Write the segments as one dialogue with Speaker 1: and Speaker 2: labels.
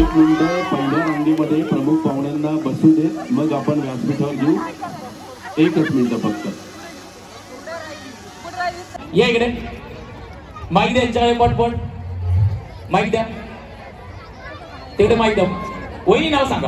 Speaker 1: एक मिनिट पहिल्या रांगेमध्ये प्रमुख पाहुण्यांना बसू देत, मग आपण व्यासपीठावर घेऊ. एकच मिनिट फक्त.
Speaker 2: या इकडे माईक द्या यांच्याकडे, पटपट माईक द्या तिकडे, माईक द्या. वही नाव सांगा.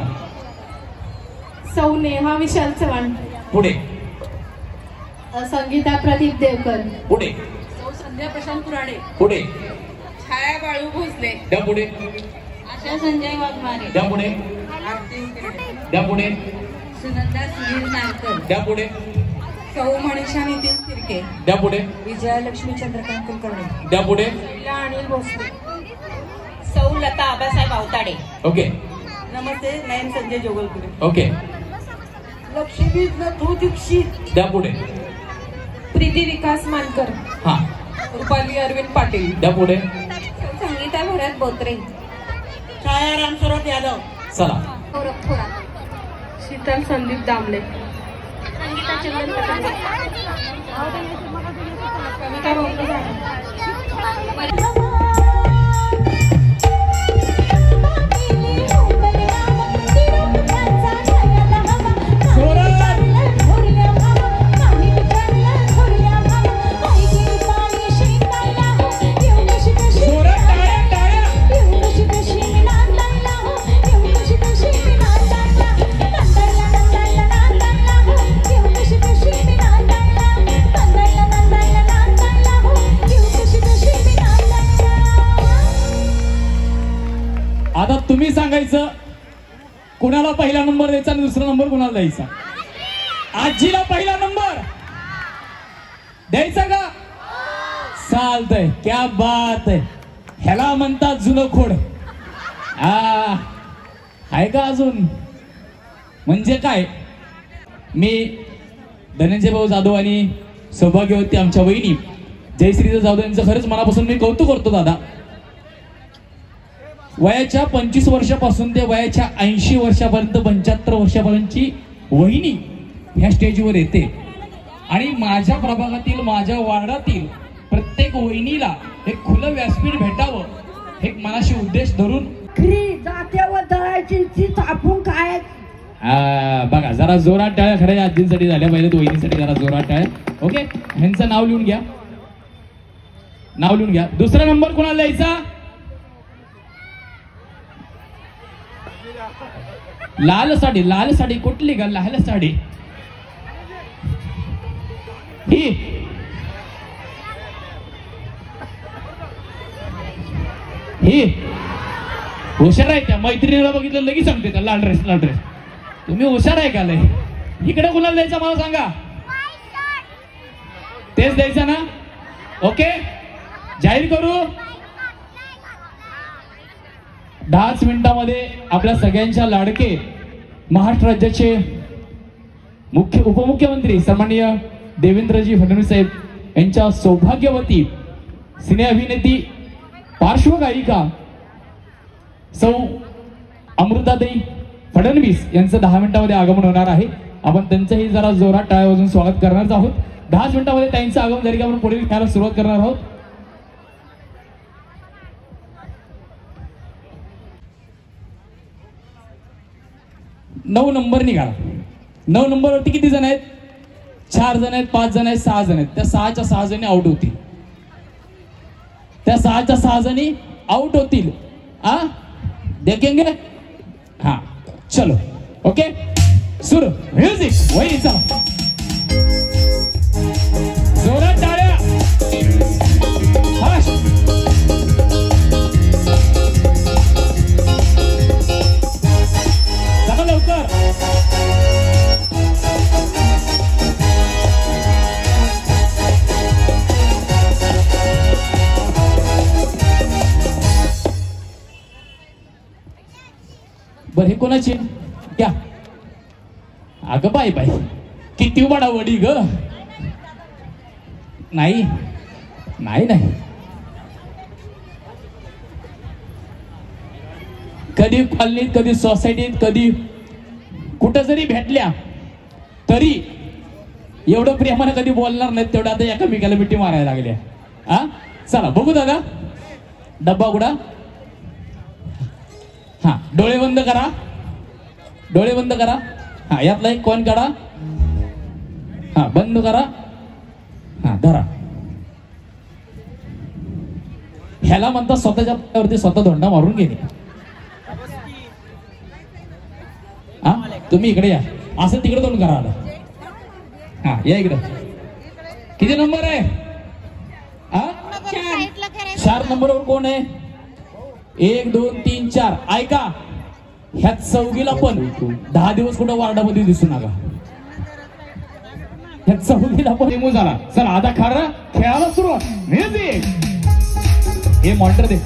Speaker 3: सौ नेहा विशाल चव्हाण.
Speaker 2: पुढे.
Speaker 3: संगीता प्रदीप देवकर.
Speaker 2: पुढे.
Speaker 3: सौ संध्या प्रशांत पुराडे.
Speaker 2: पुढे.
Speaker 3: छाया बाळू भोसले.
Speaker 2: द्या पुढे.
Speaker 3: आशा संजय वाघमारे.
Speaker 2: द्या पुढे. द्या पुढे.
Speaker 3: सुनंदा सुनील नारकर.
Speaker 2: द्या पुढे.
Speaker 3: सौ मनीषा नितीन तिरके.
Speaker 2: द्या पुढे.
Speaker 3: विजयालक्ष्मी चंद्रकांत कुलकर्णी.
Speaker 2: द्या पुढे.
Speaker 3: अनिल भोसले. सौ लता आबासाहेब अवताडे.
Speaker 2: ओके.
Speaker 3: नमस्ते नयन संजय जोगलपुरे.
Speaker 2: ओके.
Speaker 3: लक्ष्मी नथू दीक्षित.
Speaker 2: द्या पुढे.
Speaker 3: प्रीती विकास मानकर.
Speaker 2: हा.
Speaker 3: रुपाली अरविंद पाटील.
Speaker 2: द्या पुढे.
Speaker 3: संगीता भरत बोत्रे. छाया रामसरोत यादव.
Speaker 2: चला.
Speaker 3: शीतल संदीप दामले. संगीता चंदन
Speaker 2: आता तुम्ही सांगायचं कुणाला पहिला नंबर द्यायचा आणि दुसरा नंबर कुणाला द्यायचा. आजीला पहिला नंबर द्यायचा का? चालतंय. क्या बात आहे. ह्याला म्हणतात जुनं खोड. आहे का अजून? म्हणजे काय, मी धनंजय भाऊ जाधव आणि सौभाग्यवती आमच्या वहिनी जयश्री जाधव यांचं खरंच मनापासून मी कौतुक करतो दादा. वयाच्या 25 वर्षापासून ते वयाच्या 80 वर्षापर्यंत 75 वर्षापर्यंतची वहिनी ह्या स्टेजवर येते आणि माझ्या प्रभागातील, माझ्या वार्डातील प्रत्येक वहिनीला एक खुलं व्यासपीठ भेटावं हे मनाशी उद्देश धरून काय बघा. जरा जोरात टाळ्या खऱ्या आजींसाठी झाल्या पाहिजेत, वहिनीसाठी जरा जोरात टाळ्या. ओके. ह्यांचं नाव लिहून घ्या, नाव लिहून घ्या. दुसरा नंबर कोणाला द्यायचा? लाल साडी. लाल साडी कुठली का? लाल साडी ही. ही हुशार आहे. त्या मैत्रिणीला बघितलं लगेच सांगते त्या लाल ड्रेस, लाल ड्रेस. तुम्ही हुशार आहे का? लय. इकडे कुणाला द्यायचा मला सांगा. तेच द्यायचं ना? ओके. जाहीर करू. 10 मिनिटांमध्ये आपल्या सगळ्यांच्या लाडके महाराष्ट्र राज्याचे उपमुख्यमंत्री सन्माननीय देवेंद्रजी फडणवीस साहेब यांच्या सौभाग्यवती सिने अभिनेती पार्श्वगायिका सौ अमृताताई फडणवीस यांचं 10 मिनिटांमध्ये आगमन होणार आहे. आपण त्यांचंही जरा जोरात टाळ्या वाजवून स्वागत करणार आहोत. 10 मिनिटांमध्ये त्यांचं आगमन झालं की आपण पुढील खेळायला सुरुवात करणार आहोत. नऊ नंबर निघाला. 9 नंबरवरती किती जण आहेत? 4 जण आहेत, 5 जण आहेत, 6 जण आहेत. त्या 6च्या 6 जणी आउट होतील. त्या 6च्या 6 जणी आउट होतील. देखेंगे. हाँ चलो. ओके. सुरू. म्युझिक. वही चला. जोरात टाळ्या. चला लवकर. बर हे कोणाची? क्या? अगं बाय बाय किती बडा वडी ग. नाही नाही नाही. कधी कॉलनीत, कधी सोसायटीत, कधी कुठं जरी भेटल्या तरी एवढं प्रेमाने कधी बोलणार नाहीत. तेवढं आता एकामेकाला मिठी मारायला लागल्या. चला बघू दादा. डब्बा उघडा. हा डोळे बंद करा, डोळे बंद करा. हा यातला एक कॉइन काढा. हा बंद करा. हा धरा. ह्याला म्हणतात स्वतःच्या पायावरती स्वतः धोंडा मारून घेणे. हा तुम्ही इकडे या, असं तिकडे तोंड करा. हा या इकडे. किती नंबर आहे? हा 4 नंबरवर कोण आहे? 1 2 3 4. ऐका, ह्या चौघीला पण 10 दिवस कुठं वार्डामध्ये दिसू नका. ह्या चौघीला पण डेमो झाला. चला आता खरं खेळायला सुरुवात. म्युझिक. हे मॉनिटर दे.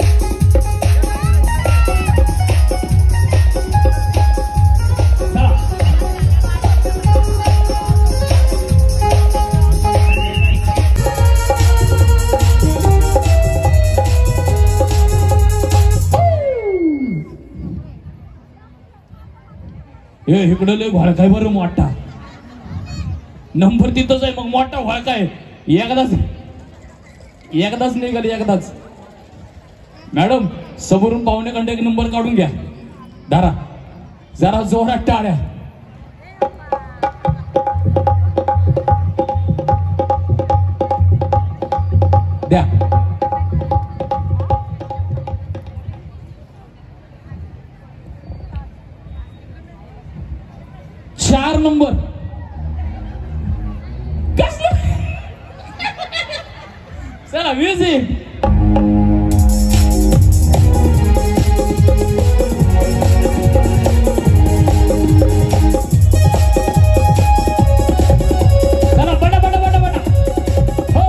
Speaker 2: इकडे लय व्हाळकाय बरं मोठा. नंबर तिथंच आहे मग मोठा व्हाळकाय. एकदाच निघाल एकदाच. मॅडम समोरून पाहुणे कंटे एक नंबर काढून घ्या. दारा जरा जोरात टाळ्या. द्या. चार नंबर. चला म्युझिक. चला बटा बटा बटा बटा. हो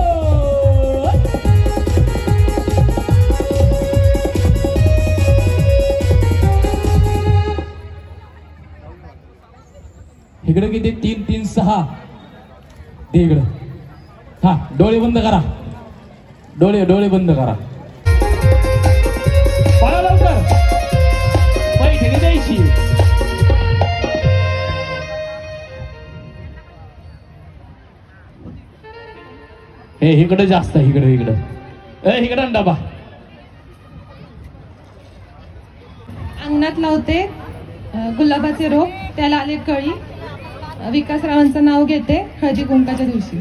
Speaker 2: इकडे किती? 3 3 6. दे इकडं. हा डोळे बंद करा. डोळे बंद करा. पळा लवकर. पैठणी द्यायची. हे इकडे जास्त. इकडे डबा.
Speaker 4: अंगणात लावते गुलाबाचे रोप, त्याला आले कळी. विकासरावांचं नाव घेते हळदी कुंकाच्या दिवशी.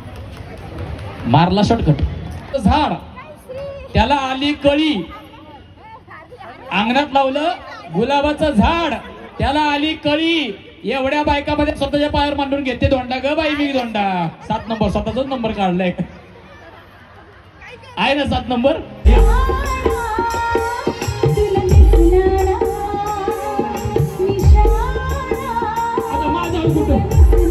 Speaker 2: मारला शॉर्टकट. झाड त्याला आली कळी. अंगणात लावलं गुलाबाचं झाड, त्याला आली कळी. एवढ्या बायकामध्ये स्वतःच्या पायावर मांडून घेते धोंडा. ग बाई मी धोंडा. 7 नंबर. स्वतःचाच नंबर काढलाय. आहे ना 7 नंबर. आता माझ्यावर कुठं?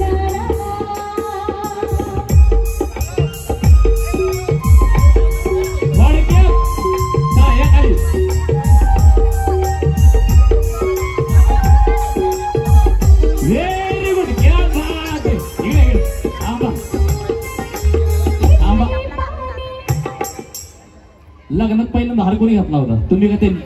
Speaker 2: लग्नात पहिल्यांदा हार कोणी घातला होता? तुम्ही का त्यांनी?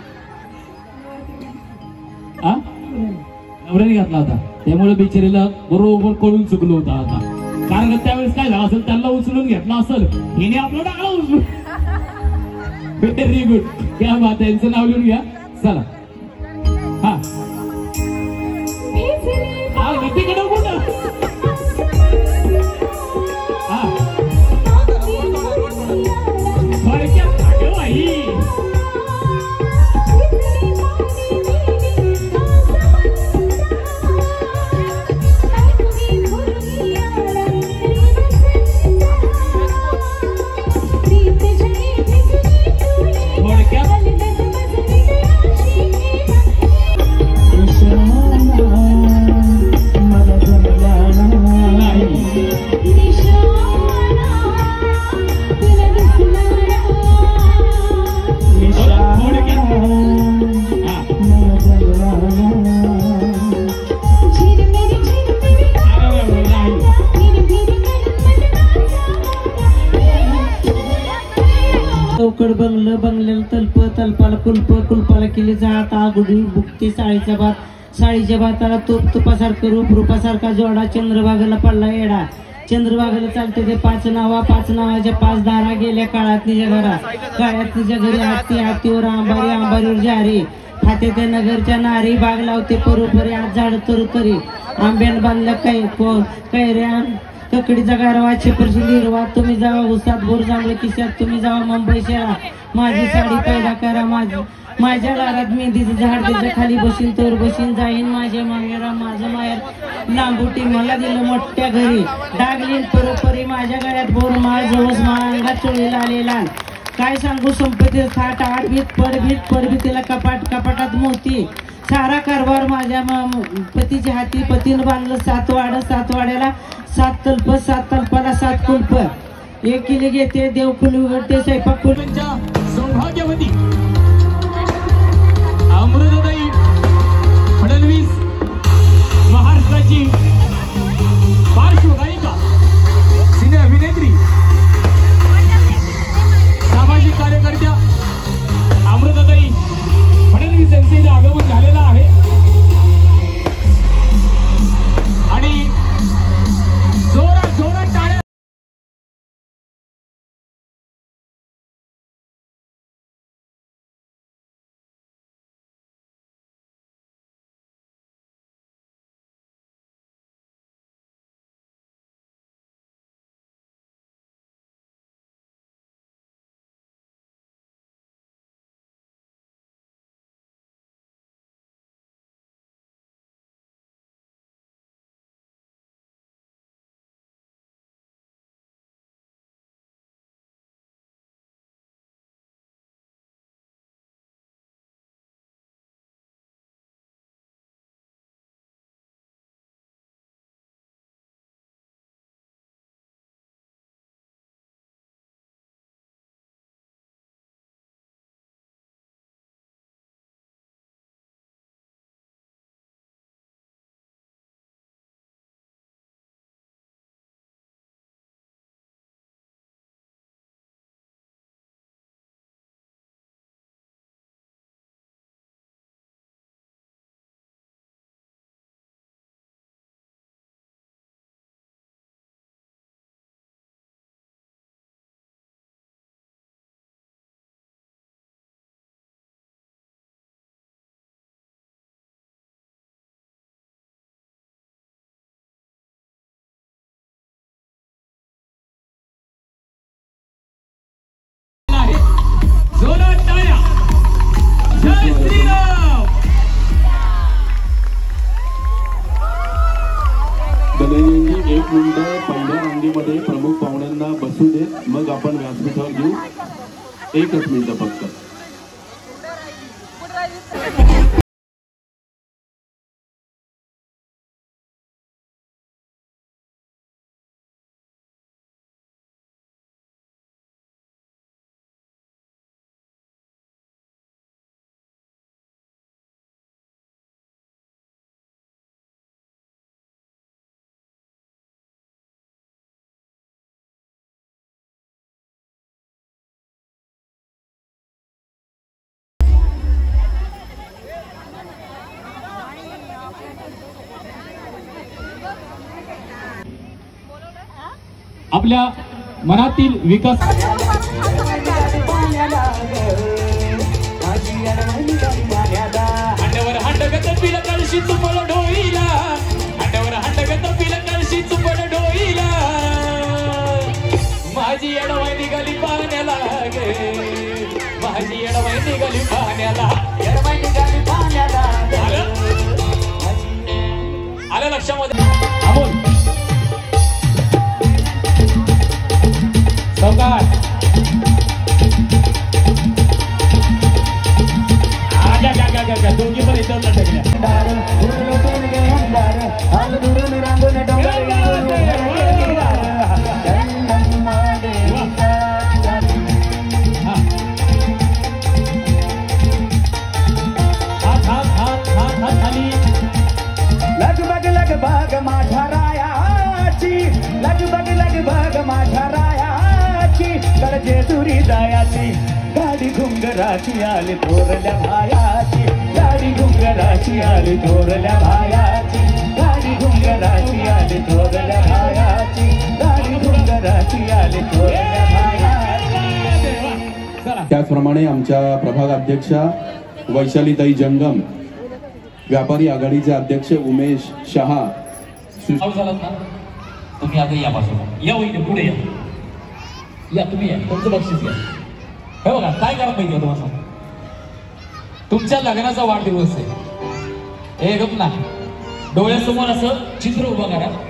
Speaker 2: नवऱ्याने घातला होता. त्यामुळे बिचारीला बरोबर कळून चुकलं होतं. आता कारण त्यावेळेस काय झालं असेल, त्यांना उचलून घेतला असेल, हिने आपलं टाकलं उचलून. Very good. क्या बात आहे. यांचं नाव लिहून घ्या. चला. हा तिकडं कुठं? हा
Speaker 5: बंगल्याला तल्प, तल्पाला कुल्प, कुल्पाला केली जात आगुडी बुकती. साळीच्या भात, साळीच्या भाताला तूप, तुपासारखं रूप, रूपासारखा जोडा. चंद्रभागेला पडला येडा, चंद्रभागेला चालते ते 5 नावा 5 नावाच्या 5 दारा गेल्या काळात निजा घरा काळात निजा घरी हाती हातीवर आंबारी आंबारीवर जारी हाते त्या नगरच्या नारी बाग लावते परोपरी आज झाड तरुतरी आंब्यान बांधल्या कैऱ्या ककडीचा गारवा छेपरची लिरवा तुम्ही जावा उसात बोर जांभळे किशात तुम्ही जावा मुंबई शहरा माझी साडी पैदा करा माझ्या दारात मेहंदीचं झाड त्याच्या खाली बसीन तोर बसीन जाईन माझ्या माहेरा माझं माहेर नांगुटी मला दिलं मोठ्या घरी डागलीन परोपरी माझ्या गळ्यात बोर माळ जवस माळ अंगात चोळीला आलेला काय सांगू संपत्ती थाट आठबीत पडबीतीला कपाटात मोती सारा कारभार माझ्या पतीच्या हाती पतीनं बांधलं 7 वाड्याला 7 तल्प 7 तल्पाला 7 कुलप एक किली घेते देवखुली उघडते स्वयंपाक
Speaker 2: सौभाग्यवती अमृताताई फडणवीस महाराष्ट्राची पार्श्वगायिका सिने अभिनेत्री सामाजिक कार्यकर्त्या अमृताताई फडणवीस यांचे आगमन झालेलं आहे आणि जोरात टाळ्या
Speaker 1: दलयांनी 1 मिनिट पहिल्या रांगेमध्ये प्रमुख पाहुण्यांना बसू देत मग आपण व्यासपीठावर घेऊ 1च मिनिट फक्त
Speaker 2: आपल्या मनातील विकास अंड्यावर हंडगत पिला कळशी चुपड डोईला अंड्यावर हंडगत पिला कळशी चुपड डोईला माझी एडवाई निघाली पाण्याला गे माझी एडवाई निघाली पाण्याला आलं लक्षामध्ये अमोल सौकार आजा दोघी पण इथं
Speaker 6: लगबग माझ्या रायाची लगबग माझ्या रायाची गरजे दुरी जायाची गाडी घुंगराची आली थोरल्या भायाची गाडी घुंगराची आली थोरल्या भायाची गाडी घुंगराची आली थोरल्या भायाची, गाडी घुंगराची आली थोरल्या भायाची.
Speaker 1: त्याचप्रमाणे आमच्या प्रभाग अध्यक्षा वैशालीताई जंगम, व्यापारी आघाडीचे अध्यक्ष उमेश शहा.
Speaker 2: तुम्ही आता या बाजूला या, वहिनी पुढे या, या तुम्ही या, तुमचं बक्षीस घ्या. हे बघा काय करा पाहिजे तुम्हाला, तुमच्या लग्नाचा वाढदिवस आहे. हे गप ना, डोळ्यासमोर असं चित्र उभं करा.